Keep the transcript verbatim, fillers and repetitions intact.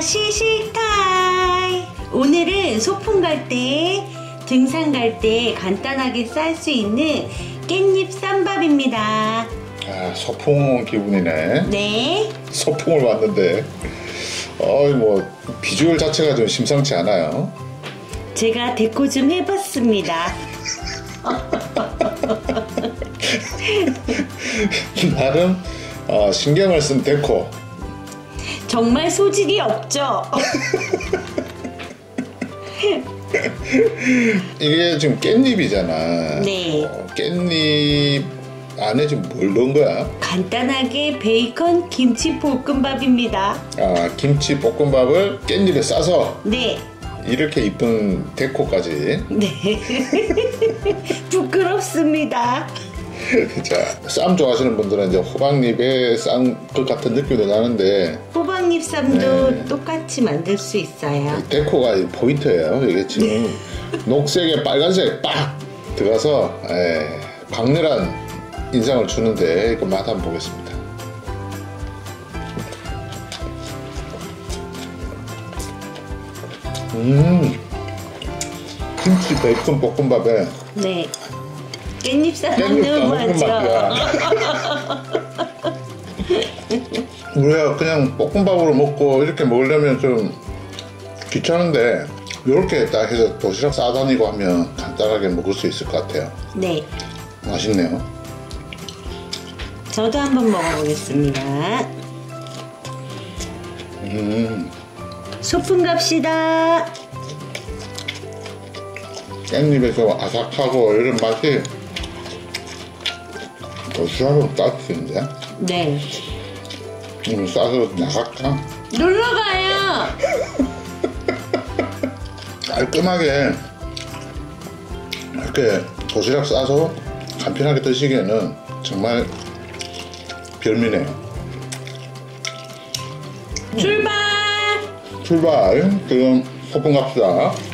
시식타임! 오늘은 소풍 갈 때, 등산 갈 때 간단하게 쌀 수 있는 깻잎 쌈밥입니다. 아, 소풍 기분이네. 네. 소풍을 왔는데 어이 뭐 비주얼 자체가 좀 심상치 않아요. 제가 데코 좀 해봤습니다. 나름 어, 신경을 쓴 데코. 정말 소질이 없죠? 이게 지금 깻잎이잖아. 네. 어, 깻잎 안에 지금 뭘 넣은 거야? 간단하게 베이컨 김치 볶음밥입니다. 아, 김치 볶음밥을 깻잎에 싸서. 네. 이렇게 이쁜 데코까지. 네. 부끄럽습니다. 자, 쌈 좋아하시는 분들은 이제 호박잎에 싼 것 같은 느낌도 나는데 호박잎 쌈도 네. 똑같이 만들 수 있어요. 데코가 포인트예요. 이게 지금 네. 녹색에 빨간색 빡 들어가서 에, 강렬한 인상을 주는데 이거 맛 한번 보겠습니다. 음, 김치 베이컨 볶음밥에 네. 깻잎 쌈 깻잎 넣는 볶음밥이야. 거죠. 우리가 그냥 볶음밥으로 먹고 이렇게 먹으려면 좀 귀찮은데 이렇게 딱 해서 도시락 싸다니고 하면 간단하게 먹을 수 있을 것 같아요. 네. 맛있네요. 저도 한번 먹어보겠습니다. 음, 소풍 갑시다. 깻잎에서 아삭하고 이런 맛이 도시락으로 따뜻한데? 네. 음, 싸서 나갈까? 놀러가요. 깔끔하게 이렇게 도시락 싸서 간편하게 드시기에는 정말 별미네요. 출발. 출발! 그럼 소풍 갑시다.